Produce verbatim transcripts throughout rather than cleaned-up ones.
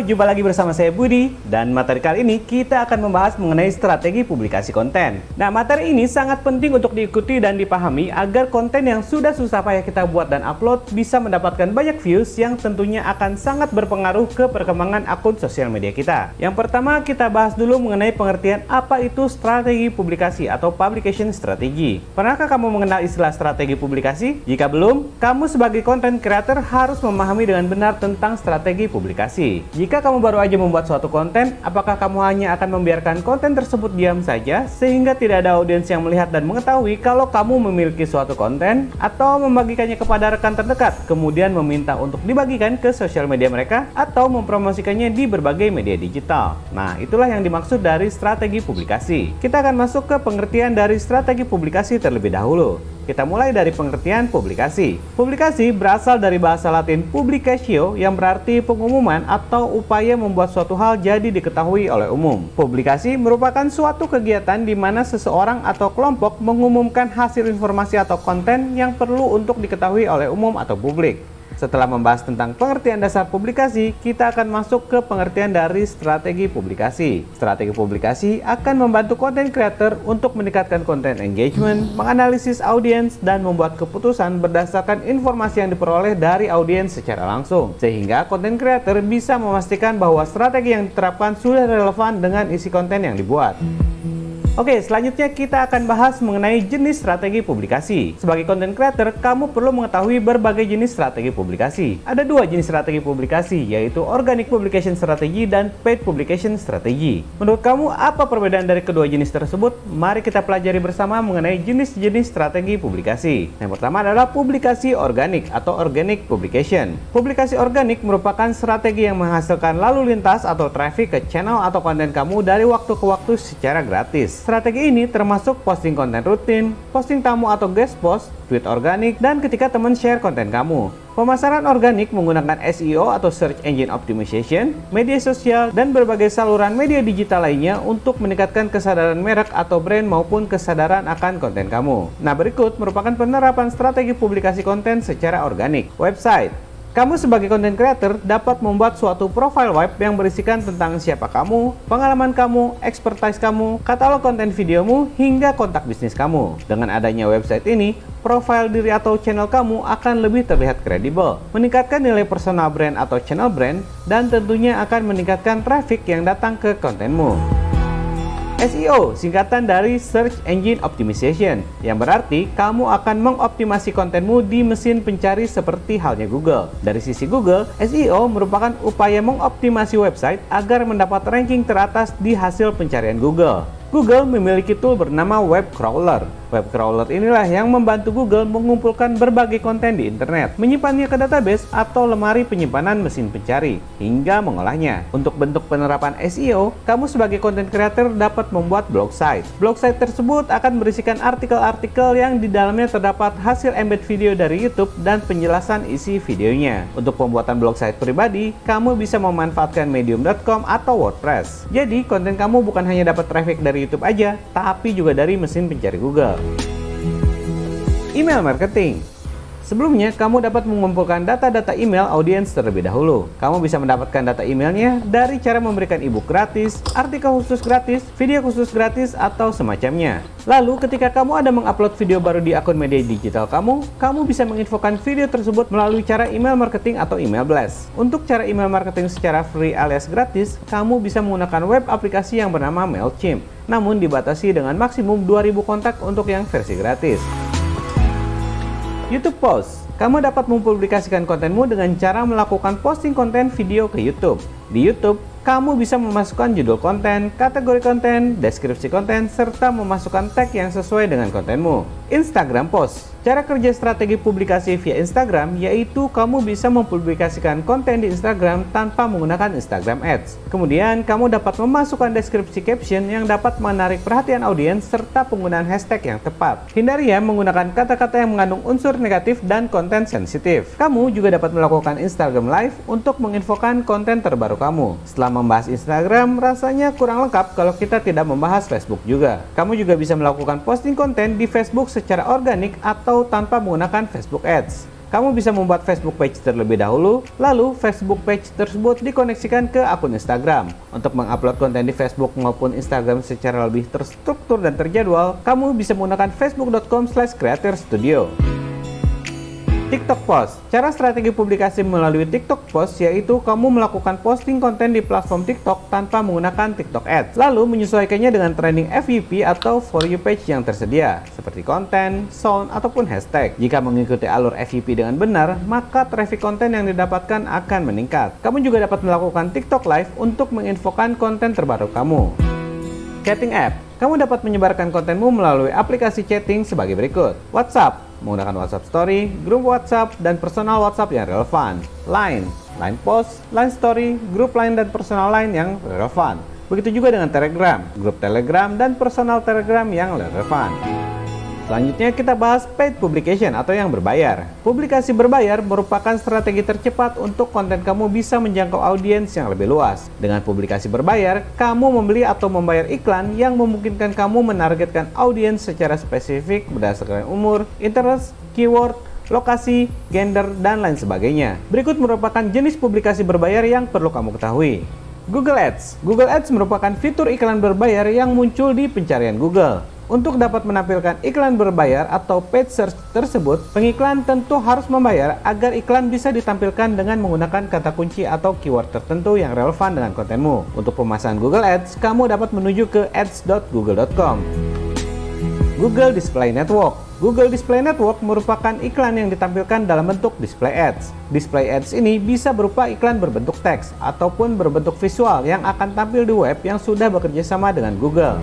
jumpa lagi bersama saya Budi, dan materi kali ini kita akan membahas mengenai strategi publikasi konten. Nah, materi ini sangat penting untuk diikuti dan dipahami agar konten yang sudah susah payah kita buat dan upload bisa mendapatkan banyak views yang tentunya akan sangat berpengaruh ke perkembangan akun sosial media kita. Yang pertama, kita bahas dulu mengenai pengertian apa itu strategi publikasi atau publication strategy. Pernahkah kamu mengenal istilah strategi publikasi? Jika belum, kamu sebagai content creator harus memahami dengan benar tentang strategi publikasi. Jika kamu baru aja membuat suatu konten, apakah kamu hanya akan membiarkan konten tersebut diam saja sehingga tidak ada audiens yang melihat dan mengetahui kalau kamu memiliki suatu konten, atau membagikannya kepada rekan terdekat kemudian meminta untuk dibagikan ke sosial media mereka atau mempromosikannya di berbagai media digital? Nah, itulah yang dimaksud dari strategi publikasi. Kita akan masuk ke pengertian dari strategi publikasi terlebih dahulu. Kita mulai dari pengertian publikasi. Publikasi berasal dari bahasa Latin publicatio yang berarti pengumuman atau upaya membuat suatu hal jadi diketahui oleh umum. Publikasi merupakan suatu kegiatan di mana seseorang atau kelompok mengumumkan hasil informasi atau konten yang perlu untuk diketahui oleh umum atau publik. Setelah membahas tentang pengertian dasar publikasi, kita akan masuk ke pengertian dari strategi publikasi. Strategi publikasi akan membantu content creator untuk meningkatkan konten engagement, menganalisis audiens, dan membuat keputusan berdasarkan informasi yang diperoleh dari audiens secara langsung. Sehingga content creator bisa memastikan bahwa strategi yang diterapkan sudah relevan dengan isi konten yang dibuat. Oke, selanjutnya kita akan bahas mengenai jenis strategi publikasi. Sebagai content creator, kamu perlu mengetahui berbagai jenis strategi publikasi. Ada dua jenis strategi publikasi, yaitu Organic Publication Strategy dan Paid Publication Strategy. Menurut kamu, apa perbedaan dari kedua jenis tersebut? Mari kita pelajari bersama mengenai jenis-jenis strategi publikasi. Yang pertama adalah publikasi organik atau Organic Publication. Publikasi organik merupakan strategi yang menghasilkan lalu lintas atau traffic ke channel atau konten kamu dari waktu ke waktu secara gratis. Strategi ini termasuk posting konten rutin, posting tamu atau guest post, tweet organik, dan ketika teman share konten kamu. Pemasaran organik menggunakan S E O atau Search Engine Optimization, media sosial, dan berbagai saluran media digital lainnya untuk meningkatkan kesadaran merek atau brand maupun kesadaran akan konten kamu. Nah, berikut merupakan penerapan strategi publikasi konten secara organik. Website. Kamu sebagai content creator dapat membuat suatu profile web yang berisikan tentang siapa kamu, pengalaman kamu, expertise kamu, katalog konten videomu, hingga kontak bisnis kamu. Dengan adanya website ini, profil diri atau channel kamu akan lebih terlihat kredibel, meningkatkan nilai personal brand atau channel brand, dan tentunya akan meningkatkan traffic yang datang ke kontenmu. S E O, singkatan dari Search Engine Optimization, yang berarti kamu akan mengoptimasi kontenmu di mesin pencari seperti halnya Google. Dari sisi Google, S E O merupakan upaya mengoptimasi website agar mendapat ranking teratas di hasil pencarian Google. Google memiliki tool bernama Web Crawler. Web Crawler inilah yang membantu Google mengumpulkan berbagai konten di internet, menyimpannya ke database atau lemari penyimpanan mesin pencari, hingga mengolahnya. Untuk bentuk penerapan S E O, kamu sebagai content creator dapat membuat blog site. Blog site tersebut akan berisikan artikel-artikel yang di dalamnya terdapat hasil embed video dari YouTube dan penjelasan isi videonya. Untuk pembuatan blog site pribadi, kamu bisa memanfaatkan medium dot com atau WordPress. Jadi, konten kamu bukan hanya dapat traffic dari YouTube aja, tapi juga dari mesin pencari Google. Email marketing. Sebelumnya, kamu dapat mengumpulkan data-data email audiens terlebih dahulu. Kamu bisa mendapatkan data emailnya dari cara memberikan ebook gratis, artikel khusus gratis, video khusus gratis, atau semacamnya. Lalu, ketika kamu ada mengupload video baru di akun media digital kamu, kamu bisa menginfokan video tersebut melalui cara email marketing atau email blast. Untuk cara email marketing secara free alias gratis, kamu bisa menggunakan web aplikasi yang bernama MailChimp, namun dibatasi dengan maksimum dua ribu kontak untuk yang versi gratis. YouTube Post. Kamu dapat mempublikasikan kontenmu dengan cara melakukan posting konten video ke YouTube. Di YouTube, kamu bisa memasukkan judul konten, kategori konten, deskripsi konten, serta memasukkan tag yang sesuai dengan kontenmu. Instagram Post. Cara kerja strategi publikasi via Instagram yaitu kamu bisa mempublikasikan konten di Instagram tanpa menggunakan Instagram Ads. Kemudian, kamu dapat memasukkan deskripsi caption yang dapat menarik perhatian audiens serta penggunaan hashtag yang tepat. Hindari ya menggunakan kata-kata yang mengandung unsur negatif dan konten sensitif. Kamu juga dapat melakukan Instagram Live untuk menginfokan konten terbaru kamu. Setelah membahas Instagram, rasanya kurang lengkap kalau kita tidak membahas Facebook juga. Kamu juga bisa melakukan posting konten di Facebook secara organik atau tanpa menggunakan Facebook Ads. Kamu bisa membuat Facebook page terlebih dahulu, lalu Facebook page tersebut dikoneksikan ke akun Instagram. Untuk mengupload konten di Facebook maupun Instagram secara lebih terstruktur dan terjadwal, kamu bisa menggunakan facebook dot com slash creator studio. TikTok Post. Cara strategi publikasi melalui TikTok Post yaitu kamu melakukan posting konten di platform TikTok tanpa menggunakan TikTok Ads, lalu menyesuaikannya dengan trending F Y P atau For You page yang tersedia, seperti konten, sound, ataupun hashtag. Jika mengikuti alur F Y P dengan benar, maka traffic konten yang didapatkan akan meningkat. Kamu juga dapat melakukan TikTok Live untuk menginfokan konten terbaru kamu. Chatting App. Kamu dapat menyebarkan kontenmu melalui aplikasi chatting sebagai berikut. WhatsApp, menggunakan WhatsApp Story, grup WhatsApp, dan personal WhatsApp yang relevan. Line, Line Post, Line Story, grup Line dan personal Line yang relevan. Begitu juga dengan Telegram, grup Telegram, dan personal Telegram yang relevan. Selanjutnya kita bahas paid publication atau yang berbayar. Publikasi berbayar merupakan strategi tercepat untuk konten kamu bisa menjangkau audiens yang lebih luas. Dengan publikasi berbayar, kamu membeli atau membayar iklan yang memungkinkan kamu menargetkan audiens secara spesifik berdasarkan umur, interest, keyword, lokasi, gender, dan lain sebagainya. Berikut merupakan jenis publikasi berbayar yang perlu kamu ketahui. Google Ads. Google Ads merupakan fitur iklan berbayar yang muncul di pencarian Google. Untuk dapat menampilkan iklan berbayar atau paid search tersebut, pengiklan tentu harus membayar agar iklan bisa ditampilkan dengan menggunakan kata kunci atau keyword tertentu yang relevan dengan kontenmu. Untuk pemasangan Google Ads, kamu dapat menuju ke ads dot google dot com. Google Display Network. Google Display Network merupakan iklan yang ditampilkan dalam bentuk display ads. Display ads ini bisa berupa iklan berbentuk teks ataupun berbentuk visual yang akan tampil di web yang sudah bekerja sama dengan Google.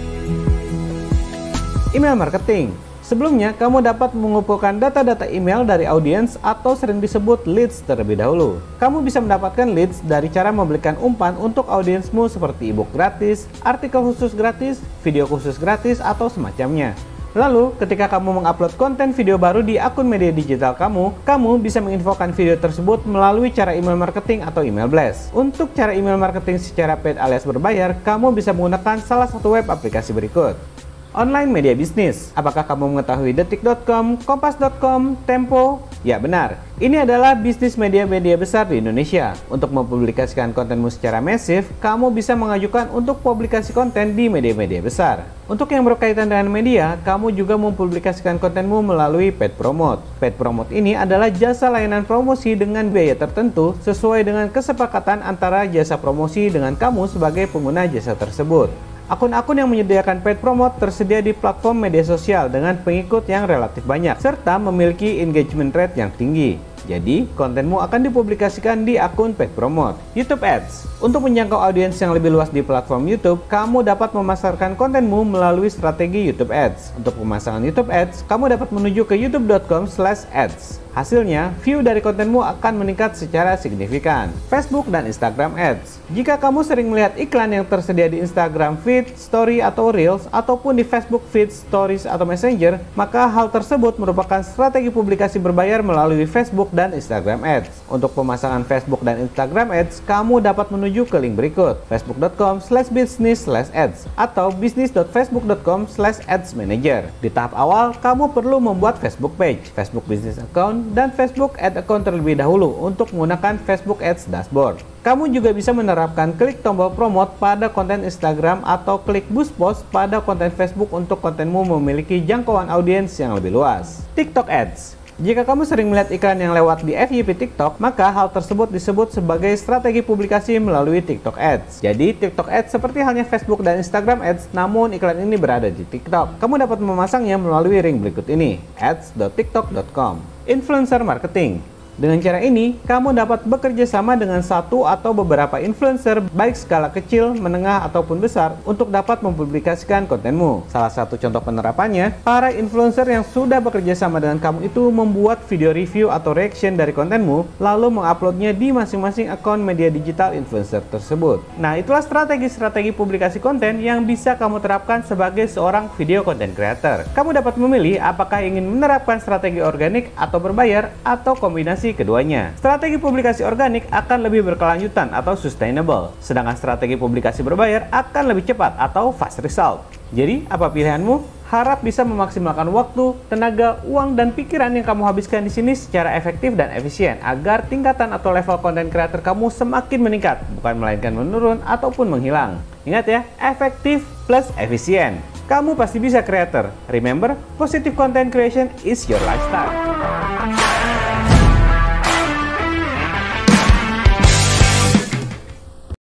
Email marketing. Sebelumnya, kamu dapat mengumpulkan data-data email dari audiens atau sering disebut leads terlebih dahulu. Kamu bisa mendapatkan leads dari cara memberikan umpan untuk audiensmu seperti ebook gratis, artikel khusus gratis, video khusus gratis, atau semacamnya. Lalu, ketika kamu mengupload konten video baru di akun media digital kamu, kamu bisa menginfokan video tersebut melalui cara email marketing atau email blast. Untuk cara email marketing secara paid alias berbayar, kamu bisa menggunakan salah satu web aplikasi berikut. Online media bisnis. Apakah kamu mengetahui detik dot com, kompas dot com, Tempo? Ya benar, ini adalah bisnis media-media besar di Indonesia. Untuk mempublikasikan kontenmu secara masif, kamu bisa mengajukan untuk publikasi konten di media-media besar. Untuk yang berkaitan dengan media, kamu juga mempublikasikan kontenmu melalui paid promote. Paid promote ini adalah jasa layanan promosi dengan biaya tertentu sesuai dengan kesepakatan antara jasa promosi dengan kamu sebagai pengguna jasa tersebut. Akun-akun yang menyediakan paid promote tersedia di platform media sosial dengan pengikut yang relatif banyak, serta memiliki engagement rate yang tinggi. Jadi, kontenmu akan dipublikasikan di akun paid promote. YouTube Ads. Untuk menjangkau audiens yang lebih luas di platform YouTube, kamu dapat memasarkan kontenmu melalui strategi YouTube Ads. Untuk pemasangan YouTube Ads, kamu dapat menuju ke youtube dot com slash ads. Hasilnya, view dari kontenmu akan meningkat secara signifikan. Facebook dan Instagram Ads. Jika kamu sering melihat iklan yang tersedia di Instagram Feed, Story, atau Reels, ataupun di Facebook Feed, Stories, atau Messenger, maka hal tersebut merupakan strategi publikasi berbayar melalui Facebook dan Instagram Ads. Untuk pemasangan Facebook dan Instagram Ads, kamu dapat menuju ke link berikut, facebook dot com slash business slash ads atau business dot facebook dot com slash ads manager. Di tahap awal, kamu perlu membuat Facebook page, Facebook business account, dan Facebook Ad Account terlebih dahulu untuk menggunakan Facebook Ads Dashboard. Kamu juga bisa menerapkan klik tombol promote pada konten Instagram atau klik boost post pada konten Facebook untuk kontenmu memiliki jangkauan audiens yang lebih luas. TikTok Ads. Jika kamu sering melihat iklan yang lewat di F Y P TikTok, maka hal tersebut disebut sebagai strategi publikasi melalui TikTok Ads. Jadi, TikTok Ads seperti halnya Facebook dan Instagram Ads, namun iklan ini berada di TikTok. Kamu dapat memasangnya melalui link berikut ini, ads dot tiktok dot com. Influencer Marketing. Dengan cara ini, kamu dapat bekerja sama dengan satu atau beberapa influencer baik skala kecil, menengah, ataupun besar untuk dapat mempublikasikan kontenmu. Salah satu contoh penerapannya, para influencer yang sudah bekerja sama dengan kamu itu membuat video review atau reaction dari kontenmu, lalu menguploadnya di masing-masing akun media digital influencer tersebut. Nah, itulah strategi-strategi publikasi konten yang bisa kamu terapkan sebagai seorang video content creator. Kamu dapat memilih apakah ingin menerapkan strategi organik atau berbayar, atau kombinasi keduanya. Strategi publikasi organik akan lebih berkelanjutan atau sustainable, sedangkan strategi publikasi berbayar akan lebih cepat atau fast result. Jadi, apa pilihanmu? harap bisa memaksimalkan waktu, tenaga, uang, dan pikiran yang kamu habiskan di sini secara efektif dan efisien agar tingkatan atau level konten kreator kamu semakin meningkat, bukan melainkan menurun ataupun menghilang. Ingat ya, efektif plus efisien. Kamu pasti bisa creator. Remember, positive content creation is your lifestyle.